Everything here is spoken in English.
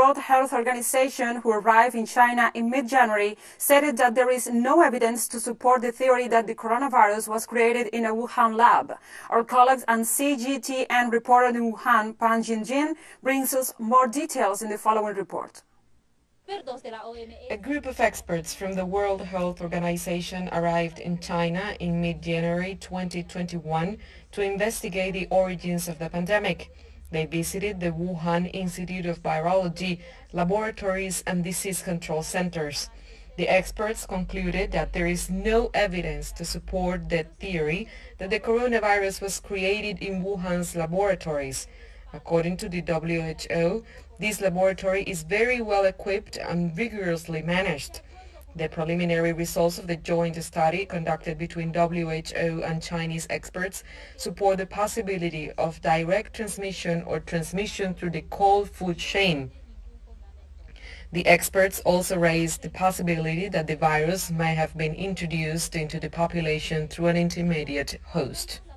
World Health Organization, who arrived in China in mid-January, stated that there is no evidence to support the theory that the coronavirus was created in a Wuhan lab. Our colleagues and CGTN reporter in Wuhan, Pan Jinjin, brings us more details in the following report. A group of experts from the World Health Organization arrived in China in mid-January 2021 to investigate the origins of the pandemic. They visited the Wuhan Institute of Virology, laboratories and disease control centers. The experts concluded that there is no evidence to support the theory that the coronavirus was created in Wuhan's laboratories. According to the WHO, this laboratory is very well equipped and rigorously managed. The preliminary results of the joint study conducted between WHO and Chinese experts support the possibility of direct transmission or transmission through the cold food chain. The experts also raised the possibility that the virus may have been introduced into the population through an intermediate host.